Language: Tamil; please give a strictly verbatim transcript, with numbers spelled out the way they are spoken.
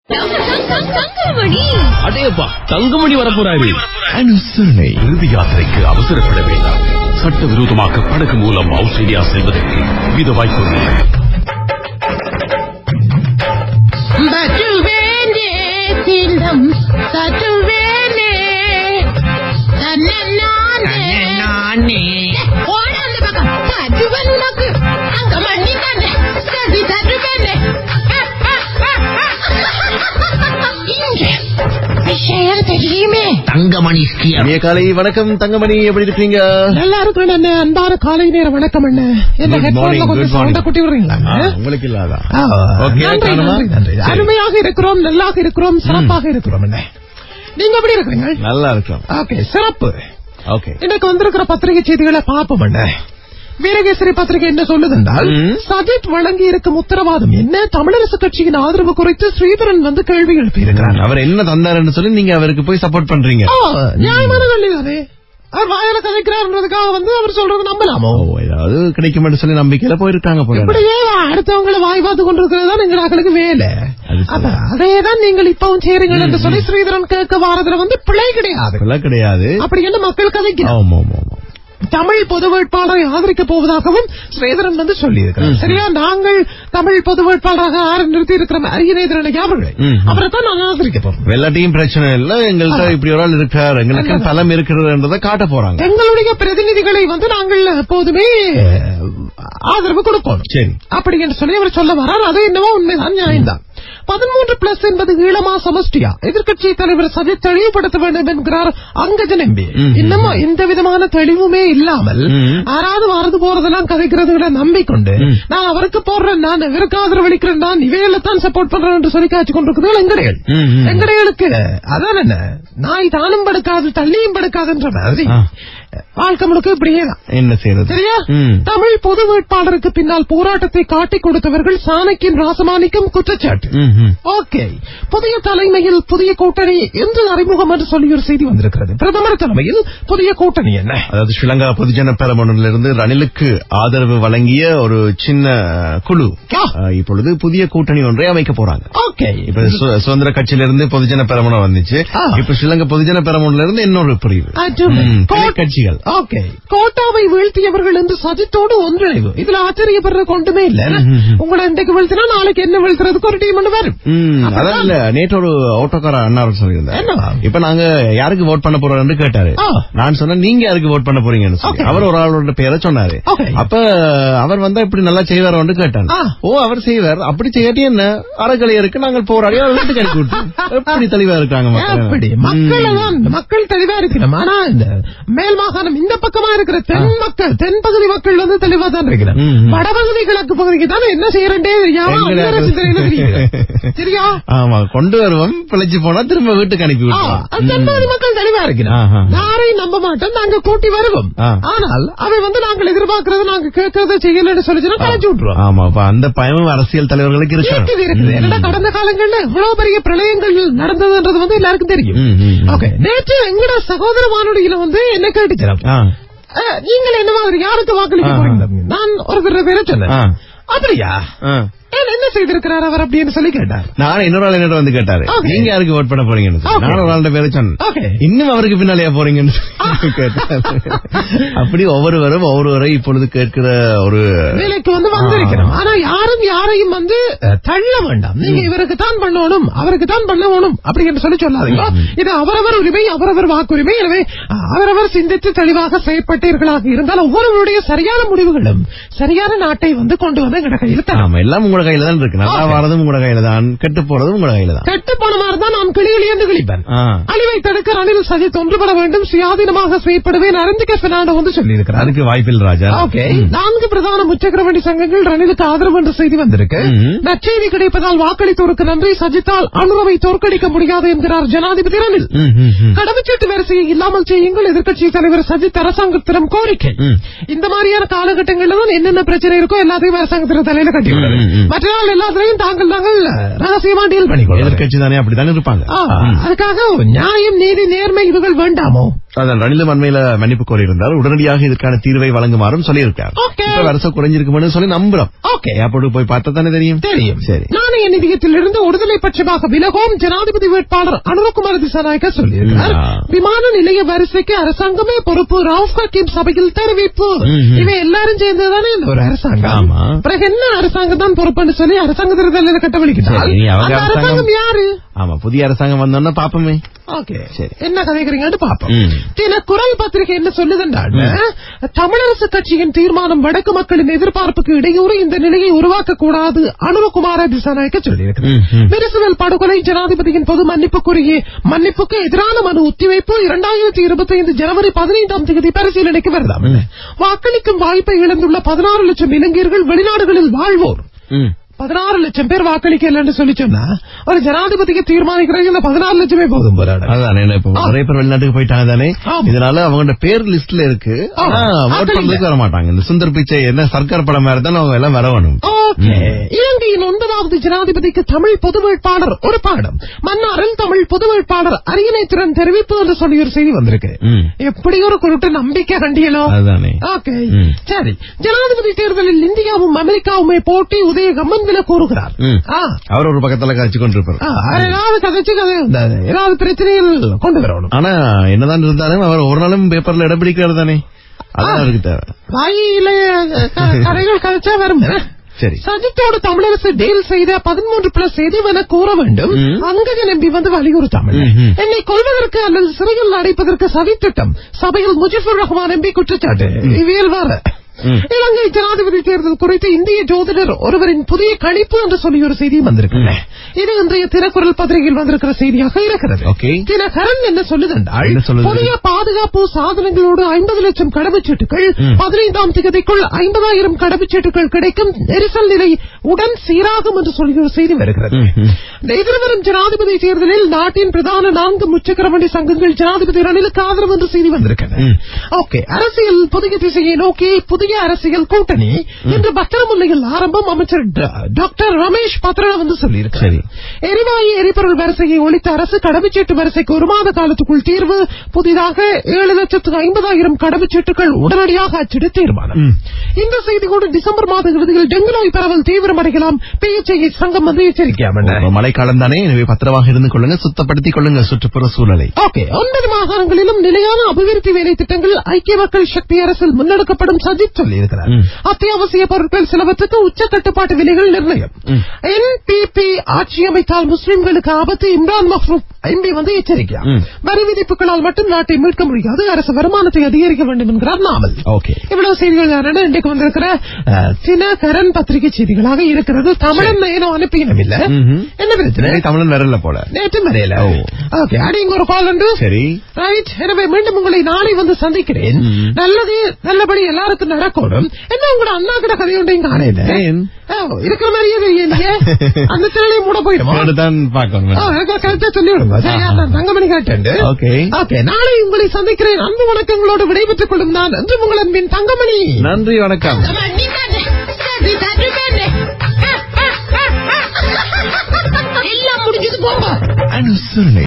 அடேப்பா, தங்கமணி வரப்போறாரு. அனுசரணை. இறுதி யாத்திரைக்கு அவசரப்பட வேண்டாம். சட்டவிரோதமாக படகு மூலம் ஆஸ்திரேலியா செல்வதற்கு வித வாய்ப்புள்ளது. தங்கமணி காலை வணக்கம். தங்கமணி, எப்படி இருக்கீங்க? நல்லா இருக்கிறேன் அண்ணே. அன்பான காலை நேர வணக்கம் அண்ணே. என்ன ஹெட்போன்ல கொஞ்சம் சவுண்ட கூட்டி விடுறீங்களா? உங்களுக்கு இல்லாதா? அருமையாக இருக்கிறோம், நல்லாக இருக்கிறோம், சிறப்பாக இருக்கிறோம் அண்ணே. நீங்க எப்படி இருக்கிறீங்க? நல்லா இருக்கிறோம். ஓகே, சிறப்பு. ஓகே, இன்னைக்கு வந்திருக்கிற பத்திரிகை செய்திகளை பாப்போம் அண்ணே. வீரகேசரி பத்திரிகை என்ன சொல்லுது என்றால், சஜித் வழங்கி இருக்கும் உத்தரவாதம் என்ன? தமிழரசு கட்சியின் ஆதரவு குறித்து ஸ்ரீதரன் வந்து கேள்வி எழுப்பியிருக்கிறார். அவர் என்ன தந்தாருன்னு சொல்லி நீங்க அவருக்கு போய் சப்போர்ட் பண்றீங்க? நியாயமான கேள்விதானே. அவர் வாயில கதைக்கிறாருன்றதுக்காக வந்து அவர் சொல்றது நம்பலாமோ? ஏதாவது கிடைக்கும் சொல்லி நம்பிக்கையில போயிருக்காங்க போல. இப்படியே அடுத்தவங்களை வாய் பார்த்து கொண்டிருக்கிறதா எங்களுக்கு வேலை. அதேதான் நீங்கள் இப்பவும் செய்றீங்க என்று சொல்லி ஸ்ரீதரன் கேட்க வாரதுல வந்து பிழை கிடையாது கிடையாது. அப்படி என்ன மக்கள் கதைக்கிறார். தமிழ் பொது வேட்பாளரை ஆதரிக்க போவதாகவும் ஸ்ரீதரன் வந்து சொல்லியிருக்கிறார். சரியா, நாங்கள் தமிழ் பொது வேட்பாளராக ஆறு நிறுத்தி இருக்கிற அரியநேந்திரனை அவர்களை அவரை தான் நாங்கள் ஆதரிக்க போறோம். வெள்ளாட்டியும் பிரச்சனை இல்ல, எங்கள்கிட்ட இப்படி ஒரு ஆள் இருக்கார், எங்களுக்கு பலம் இருக்கிறதுன்றதை காட்ட போறாங்க. எங்களுடைய பிரதிநிதிகளை வந்து நாங்கள் எப்போதுமே ஆதரவு கொடுப்போம். சரி, அப்படி என்று சொல்லி அவர் சொல்ல வரார். அது என்னவோ உண்மைதான், நியாயம்தான். பதிமூன்று பிளஸ் என்பது ஈழமா சமஷ்டியா? எதிர்கட்சி தலைவர் சஜித் தெளிவுபடுத்த வேண்டும் என்கிறார் அங்கஜன் எம்பி. இன்னமும் எந்த விதமான தெளிவுமே இல்லாமல் யாராவது வரது போறதெல்லாம் கதைக்கிறதுகளை நம்பிக்கொண்டு நான் அவருக்கு போடுறேன், நான் இவருக்கு ஆதரவு அளிக்கிறேன், நான் இவையெல்லாம் சப்போர்ட் பண்றேன் என்று சொல்லி காட்சி கொண்டிருக்கிறது எங்கடைகள். எங்கடைகளுக்கு அதான் என்ன, நாய் தானும் படுக்காது தள்ளியும் படுக்காதுன்ற மாதிரி வாழ்க்கை முழுக்க இப்படியே என்ன செய்யறது? சரியா, தமிழ் பொது வேட்பாளருக்கு பின்னால் போராட்டத்தை காட்டிக் கொடுத்தவர்கள் சாணக்கியன் ராசமாணிக்கம் குற்றச்சாட்டு. ஓகே, புதிய தலைமையில் புதிய கூட்டணி என்று அறிமுகம் என்று சொல்லி ஒரு செய்தி வந்திருக்கிறது. பிரதமர் தலைமையில் புதிய கூட்டணி என்ன? அதாவது ஸ்ரீலங்கா பொதுஜன பெரமுனிலிருந்து ரணிலுக்கு ஆதரவு வழங்கிய ஒரு சின்ன குழு இப்பொழுது புதிய கூட்டணி ஒன்றை அமைக்க போறாங்க. ஓகே, இப்ப சுதந்திர கட்சியிலிருந்து பொதுஜன பெரமுன வந்துச்சு. இப்ப ஸ்ரீலங்கா பொதுஜன பெரமுனில இருந்து இன்னொரு பிரிவு கட்சிகள். ஓகே, கோட்டாவை வீழ்த்தியவர்கள் என்று சஜித்தோடு ஒன்றிணைவு. இதுல ஆச்சரியப்படுற கொண்டுமே இல்ல. உங்களை இன்றைக்கு வீழ்த்தினா நாளைக்கு என்ன வீழ்த்துறதுக்கு ஒரு டீம் ஒன்று வரும். அதான் இல்ல, நேற்று ஒரு ஆட்டோக்கார அண்ணா சொல்லியிருந்தார், இப்ப நாங்க யாருக்கு ஓட் பண்ண போறோம் கேட்டாரு. நான் சொன்னேன், நீங்க யாருக்கு ஓட் பண்ண போறீங்கன்னு சொல்லி. அவர் ஒரு ஆளோட பேரை சொன்னாரு. அப்ப அவர் வந்தா இப்படி நல்லா செய்வார் கேட்டாரு. ஓ, அவர் செய்வார், அப்படி செய்யாட்டி என்ன அறக்கலையருக்கு நாங்கள் போராடி அவர் வீட்டுக்கு அனுப்பி விட்டோம். எப்படி தெளிவா இருக்காங்க மக்கள்? மக்கள் தெளிவா இருக்கணும். ஆனா இந்த மேல் மாகாணம் இந்த பக்கமா இருக்கிற தென் மக்கள், தென் பகுதி மக்கள் வந்து தெளிவா தான் இருக்கிறார். வடபகுதி கிழக்கு பகுதிக்கு தான் என்ன செய்யறே சரியா. ஆமா, கொண்டு வருவோம், பிழைச்சு போனா திரும்ப வீட்டுக்கு அனுப்பி விடுவோம். தென்பாதி மக்கள் தெளிவா இருக்கிறார். யாரையும் நம்ப மாட்டோம், நாங்க கூட்டி வருவோம். ஆனால் அவை வந்து நாங்கள் எதிர்பார்க்கறது நாங்க கேட்கறத செய்யலன்னு சொல்லிச்சுன்னா கழிச்சு விட்டுருவோம். ஆமா, அந்த பயமும் அரசியல் தலைவர்களுக்கு இருக்கு. என்னடா கடந்த காலங்கள்ல இவ்வளவு பெரிய பிரளயங்கள் நடந்ததுன்றது வந்து எல்லாருக்கும் தெரியும். ஓகே, நேற்று எங்கட சகோதர வானொலியில வந்து என்ன கேட்டுச்சிடும், நீங்கள் என்ன மாதிரி யாருக்கு வாக்களிக்க போறீங்க? நான் ஒரு பேரை சொன்னேன். அப்படியா, என்ன செய்திருக்கிறார் அவர் அப்படின்னு சொல்லி கேட்டார். நான் இன்னொரு ஆள் என்னோட வந்து கேட்டாரு, நீங்க யாருக்கு ஓட் பண்ண போறீங்கன்னு. நான் ஒரு ஆளுடைய பேரை சொன்னேன், இன்னும் அவருக்கு பின்னாலேயா போறீங்கன்னு கேட்டார். அப்படி ஒவ்வொருவரும் ஒவ்வொருவரை இப்பொழுது கேட்கிற ஒரு வேலைக்கு வந்து வந்திருக்கிறோம். ஆனா யாரும் யாரையும் வந்து தள்ள வேண்டாம். நீங்க இவருக்கு தான் பண்ணணும், அவருக்கு தான் பண்ணணும் அப்படி என்று சொல்லி சொல்லாதீங்க. இது அவரவர் உரிமை, அவரவர் வாக்குரிமை. எனவே அவரவர் சிந்தித்து தெளிவாக செயற்பட்டீர்களாக இருந்தால் ஒவ்வொருவருடைய சரியான முடிவுகளும் சரியான நாட்டை வந்து கொண்டு வந்து எங்க கையில் தராம எல்லாம் உங்களோட கையில தான் இருக்கு. நல்லா வரதும் உங்களோட கையில தான், கெட்டு போறதும் உங்களோட கையில தான். கெட்டு போன மாதிரி தான் நான் கிளிகளி என்று கிழிப்பேன். அழிவை தடுக்க ரணில் சஜித் ஒன்றுபட வேண்டும், சுயாதீனமாக செயற்படுவேன் அரஞ்சிக்க பெர்னாண்டோ வந்து சொல்லியிருக்கிறார். அதுக்கு வாய்ப்பில் ராஜா. ஓகே, நான்கு பிரதான முச்சக்கரவண்டி சங்கங்கள் ரணிலுக்கு ஆதரவு என்ற செய்தி வந்திருக்கு. நற்செய்தி கிடைப்பதால் வாக்களித்தோருக்கு நன்றி, சஜித்தால் அனுரவை தோற்கடிக்க முடியாது என்கிறார் ஜனாதிபதி ரணில். கடவுச்சீட்டு வரிசையை இல்லாமல் செய்யுங்கள் எதிர்க்கட்சி தலைவர் சஜித் அரசாங்கத்திடம் கோரிக்கை. இந்த மாதிரியான காலகட்டங்களில் தான் என்னென்ன பிரச்சனை இருக்கோ எல்லாத்தையும் அரசாங்கத்தின் தலையில கட்டிவிடுறது. மற்ற நாள் எல்லாத்திலையும் தாங்கள் தாங்கள் ரகசியமா டீல் பண்ணிக்கொள்ளும். எதிர்கட்சி தானே அப்படித்தானே இருப்பாங்க. அதுக்காக நியாயம் நீதி நேர்மை இதுகள் வேண்டாமோ? அதான் ரணிலும் அண்மையில மன்னிப்பு கோரியிருந்தார். உடனடியாக இதற்கான தீர்வை வழங்குமாறும் சொல்லியிருக்கார். வருஷம் குறைஞ்சிருக்கும்னு சொல்லி நம்புறோம். ஏர்போர்ட் போய் பார்த்தா தானே தெரியும். தெரியும். சரி, நாணய நிதியத்திலிருந்து விடுதலை பட்சமாக விலகும் ஜனாதிபதி வேட்பாளர் அனுரகுமார் திசாநாயக்க சொல்லியிருக்கிறார். விமான நிலைய வரிசைக்கு அரசாங்கமே பொறுப்பு. ரவுஃப் ஹக்கீம் சபையில் தெரிவிப்பு. இவை எல்லாரும் சேர்ந்ததானே இந்த ஒரு அரசாங்கம். பிறகு என்ன அரசாங்கம் தான் பொறுப்புன்னு சொல்லி அரசாங்கத்திற்கு கட்டவழிக்கிறார். அரசாங்கம் யாரு? ஆமா, புதிய அரசாங்கம் வந்தோன்னா பாப்போமே. ஓகே, சரி, என்ன கதைக்கிறீங்கன்னு பாப்போம். குரல் பத்திரிகை என்ன சொல்லுதுன்றால், தமிழரசு கட்சியின் தீர்மானம் வடக்கு மக்களின் எதிர்பார்ப்புக்கு இடையூறு, இந்த நிலையை உருவாக்க கூடாது அனுரகுமார திசாநாயக்க சொல்லியிருக்கிறார். மிரிசுவல் படுகொலை ஜனாதிபதியின் பொது மன்னிப்பு கோரிய மன்னிப்புக்கு எதிரான மனு ஒத்திவைப்பு இரண்டாயிரத்தி இருபத்தி ஐந்து ஜனவரி பதினைந்தாம் தேதி பரிசீலனைக்கு வருதாம். வாக்களிக்கும் வாய்ப்பை இழந்துள்ள பதினாறு லட்சம் இளைஞர்கள் வெளிநாடுகளில் வாழ்வோர் பதினாறு லட்சம் பேர் வாக்களிக்கலன்னு சொல்லி சொன்னா ஒரு ஜனாதிபதிக்கு தீர்மானிக்கிறது இந்த பதினாறு லட்சமே போதும். நிறைய பேர் வெளிநாட்டுக்கு போயிட்டாங்க தானே, இதனால அவங்களோட பேர் லிஸ்ட்ல இருக்கு. ஓட் பண்றதுக்கு வர மாட்டாங்க. இந்த சுந்தர் பிச்சை என்ன சர்க்கார் படம் மாதிரி தான் அவங்க எல்லாம் வரணும். இலங்கையின் ஒன்பதாவது ஜனாதிபதிக்கு தமிழ் பொது வேட்பாளர் ஒரு பாடம். மன்னாரில் தமிழ் பொது வேட்பாளர் அரியணை திறன் தெரிவிப்பு என்று சொல்லி ஒரு செய்தி வந்திருக்கு. எப்படி ஒரு குறிப்பிட்ட நம்பிக்கை கண்டியலோ. சரி, ஜனாதிபதி தேர்தலில் இந்தியாவும் அமெரிக்காவுமே போட்டி. உதயகம்மன் கூறுகிறார். அவர் ஒரு பக்கத்துல கதைச்சு கொண்டிருப்பார். ஏதாவது கதைச்சு கதை ஏதாவது பிரச்சனைகள் கொண்டு வரணும். ஆனா என்னதான் இருந்தாலும் அவர் ஒரு நாளும் பேப்பர்ல இடம் பிடிக்கிறது தானே, அதான் அவருக்கு தேவை. வாயில கதைகள் கதைச்சா வரும். சரி, சஜித்தோடு தமிழரசு டீல் செய்த பதிமூன்று பிளஸ் எதுவென கூற வேண்டும். அங்கக நம்பி வந்து வலியுறுத்தாமல் என்னை கொள்வதற்கு அல்லது சிறையில் அடைப்பதற்கு சதித்திட்டம். சபையில் முஜிபுர் ரஹ்மான் எம்பி குற்றச்சாட்டு. இவியல் வர இலங்கை ஜனாதிபதி தேர்தல் குறித்து இந்திய ஜோதிடர் ஒருவரின் புதிய கணிப்பு என்று சொல்லி ஒரு செய்தியும் வந்திருக்கு. இது இன்றைய தினக்குரல் பத்திரிகையில் வந்திருக்கிற செய்தியாக இருக்கிறது. தினகரன் என்ன சொல்லுதென்றால், புதிய பாதுகாப்பு சாதனங்களோடு ஐம்பது லட்சம் கடவுச்சீட்டுகள் பதினைந்தாம் தேதிக்குள் ஐம்பதாயிரம் கடவுச்சீட்டுகள் கிடைக்கும். நெரிசல் நிலை உடன் சீராகும் என்று சொல்லி ஒரு செய்தி வருகிறது. எதிர்வரும் ஜனாதிபதி தேர்தலில் நாட்டின் பிரதான நான்கு முச்சக்கர வண்டி சங்கங்கள் ஜனாதிபதி ரணிலுக்கு ஆதரவு என்று செய்தி வந்திருக்கிறது. ஓகே, அரசியல் புதிய திசையை நோக்கி புதிய அரசியல் கூட்டணி இன்று பத்திரமுல்லையில் ஆரம்பம். அமைச்சர் டாக்டர் ரமேஷ் பத்ரா வந்து சொல்லியிருக்கிறார். எரிவாயு எரிபொருள் வரிசையை ஒழித்த அரசு கடவுச்சீட்டு வரிசைக்கு ஒரு மாத காலத்துக்குள் தீர்வு. புதிதாக ஏழு லட்சத்து ஐம்பதாயிரம் கடவுச்சீட்டுகள் உடனடியாக அச்சிட தீர்மானம். இந்த செய்தி கூட டிசம்பர் மாத இறுதியில் டெங்கு நோய் பரவல் தீவிரமடையலாம். பிஎச்ஐ சங்கம் வந்து எச்சரிக்கையாம மழைக்காலம் தானே, எனவே பத்திரமாக இருந்து கொள்ளுங்க, சுத்தப்படுத்திக் கொள்ளுங்க சுற்றுப்புற சூழலை. ஓகே, ஒன்பது மாகாணங்களிலும் நிலையான அபிவிருத்தி வேலை திட்டங்கள் ஐக்கிய மக்கள் சக்தி அரசில் முன்னெடுக்கப்படும். சஜித் சொல்லியிருக்கிறார். அத்தியாவசிய பொருட்கள் சிலவற்றுக்கு உச்ச கட்டுப்பாட்டு விலைகள் நிர்ணயம். என்பிபி ஆட்சி அமைத்தால் முஸ்லிம்களுக்கு ஆபத்து. இம்ரான் மஹ்ரூப் எம்பி வந்து எச்சரிக்கை. வரி விதிப்புகளால் மட்டும் நாட்டை மீட்க முடியாது, அரசு வருமானத்தை அதிகரிக்க வேண்டும் என்கிறார் நாமல். இவ்வளவு செய்திகள் இன்றைக்கு வந்திருக்கிற தினகரன் பத்திரிகை செய்திகளாக இருக்கிறது. தமிழன் ஏனோ அனுப்பினோம் இல்ல, என்ன பிரச்சனை? தமிழன் வரல போல, நேற்று வரையில. ஓகே, அடி இங்க ஒரு கால் உண்டு. சரி, ரைட். எனவே மீண்டும் உங்களை நாளை வந்து சந்திக்கிறேன். நல்லது நல்லபடி எல்லாருக்கும் நடக்கணும். என்ன உங்களோட அண்ணா கிட்ட கதை ஒன்றையும் காணையில இருக்கிற மாதிரியே தெரியலையே. அந்த சேலையை மூட போயிடுமா கருத்தை சொல்லி விடுங்க. சரியா, நான் தங்கமணி கேட்டேன். ஓகே, நாளை உங்களை சந்திக்கிறேன். அன்பு வணக்கங்களோடு விடைபெற்றுக் கொள்ளும் நான் என்று உங்கள் அன்பின் தங்கமணி. நன்றி, வணக்கம். எல்லாம் முடிஞ்சது போங்க. அனுசரணை.